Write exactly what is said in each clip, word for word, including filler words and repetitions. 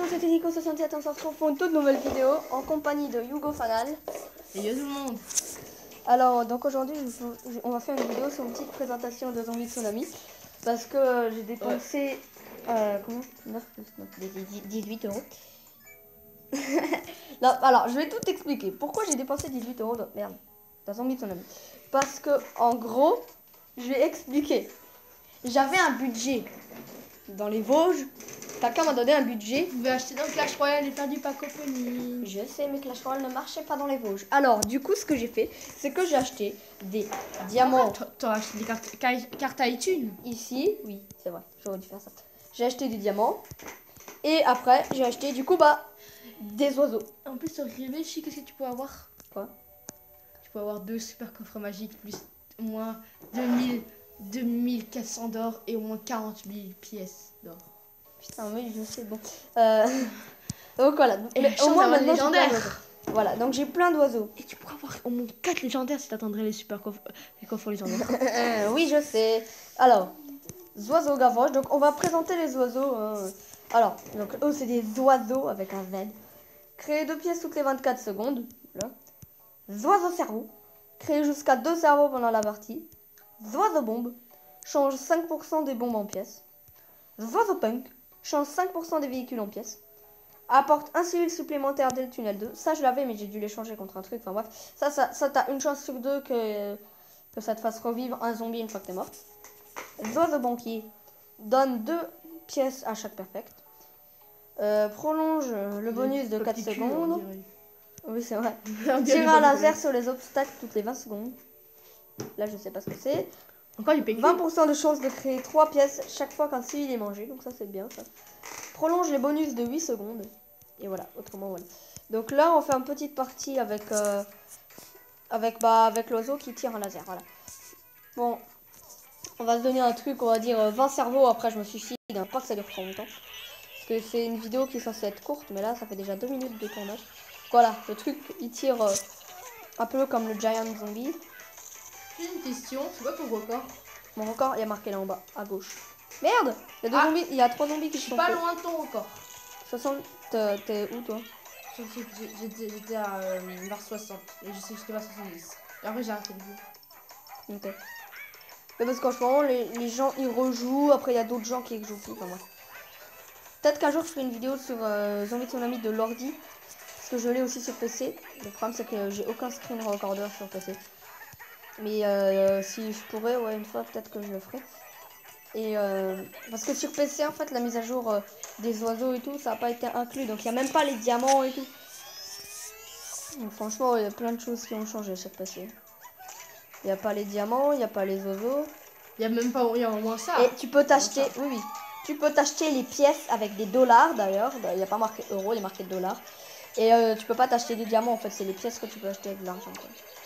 monde, c'était Nico soixante-sept, on se retrouve pour une toute nouvelle vidéo en compagnie de Hugo Fanal. Et yo tout le monde. Alors, donc aujourd'hui, on va faire une vidéo sur une petite présentation de Zombie Tsunami. Parce que j'ai dépensé, ouais. euh, comment neuf plus neuf, dix-huit euros. Non, alors, je vais tout expliquer. Pourquoi j'ai dépensé dix-huit euros de merde dans Zombie Tsunami? Parce que, en gros, je vais expliquer. J'avais un budget dans les Vosges. Quelqu'un m'a donné un budget. Vous pouvez acheter dans Clash Royale et faire du pack opening. Je sais, mais Clash Royale ne marchait pas dans les Vosges. Alors, du coup, ce que j'ai fait, c'est que j'ai acheté des diamants. T'as acheté des cartes, cartes à iTunes Ici, oui, c'est vrai, j'aurais dû faire ça. J'ai acheté des diamants. Et après, j'ai acheté, du coup, bah, des oiseaux. En plus, sur Rivechi, qu'est-ce que tu peux avoir? Quoi? Tu peux avoir deux super coffres magiques, plus au moins deux mille, deux mille quatre cents d'or et au moins quarante mille pièces d'or. Putain, oui, je sais, bon. Euh... Donc voilà, et mais au moins maintenant, légendaire. Voilà, donc j'ai plein d'oiseaux. Et tu pourras avoir au moins quatre légendaires si t'attendrais les super coffres, les coffres légendaires. Oui, je sais. Alors, oiseaux gavroches, donc on va présenter les oiseaux. Hein. Alors, donc eux, c'est des oiseaux avec un Z. Créer deux pièces toutes les vingt-quatre secondes. Voilà. Oiseaux cerveau. Créer jusqu'à deux cerveaux pendant la partie. Oiseaux bombe. Change cinq pour cent des bombes en pièces. Oiseaux punk. Change cinq pour cent des véhicules en pièces. Apporte un civil supplémentaire dès le tunnel deux. Ça, je l'avais, mais j'ai dû l'échanger contre un truc. Enfin bref, ça, ça, ça t'as une chance sur deux que, que ça te fasse revivre un zombie une fois que t'es mort. Oiseau banquier. Donne deux pièces à chaque perfect. Euh, prolonge le bonus de quatre secondes. Oui, c'est vrai. Tire à laser sur les obstacles toutes les vingt secondes. Là, je sais pas ce que c'est. Encore du P Q. vingt pour cent de chance de créer trois pièces chaque fois qu'un civil est mangé. Donc ça, c'est bien, ça. Prolonge les bonus de huit secondes. Et voilà, autrement, voilà. Donc là, on fait une petite partie avec, euh, avec, bah, avec l'oiseau qui tire un laser. Voilà. Bon, on va se donner un truc, on va dire vingt cerveaux. Après, je me suicide. Hein, pas que ça dure trop longtemps. Parce que c'est une vidéo qui est censée être courte. Mais là, ça fait déjà deux minutes de tournage. Voilà, le truc, il tire euh, un peu comme le Giant Zombie. J'ai une question, c'est quoi ton record? Mon record, il y a marqué là en bas, à gauche. Merde, il y a deux ah, zombies, il y a trois zombies qui sont. Je sont suis pas loin de ton record. soixante, t'es où toi? J'étais à euh, vers soixante et je sais que j'étais à soixante-dix. Et après j'ai arrêté le jeu. Ok. Mais parce qu'en ce moment, les, les gens ils rejouent, après il y a d'autres gens qui jouent plus. Enfin, moi. Peut-être qu'un jour je ferai une vidéo sur euh, Zombie Tsunami de l'ordi. Parce que je l'ai aussi sur P C. Le problème c'est que j'ai aucun screen recorder sur P C. Mais euh, si je pourrais, ouais, une fois peut-être que je le ferai. Et euh, parce que sur P C en fait la mise à jour euh, des oiseaux et tout ça n'a pas été inclus, donc il n'y a même pas les diamants et tout. Donc, franchement il y a plein de choses qui ont changé sur P C. Il n'y a pas les diamants, il n'y a pas les oiseaux. Il y a même pas, il y a au moins ça. Et tu peux t'acheter, oui oui, tu peux t'acheter les pièces avec des dollars d'ailleurs. Il n'y a pas marqué euros, il y a marqué dollars. Et euh, tu peux pas t'acheter des diamants en fait, c'est les pièces que tu peux acheter avec de l'argent.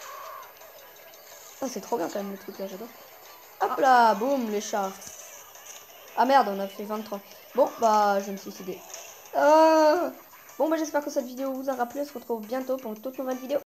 Ah, c'est trop bien quand même le truc là, j'adore. Hop là, boum les chats. Ah merde, on a fait vingt-trois. Bon, bah, je me suis suicidé. Euh... Bon, bah, j'espère que cette vidéo vous aura plu. On se retrouve bientôt pour une toute nouvelle vidéo.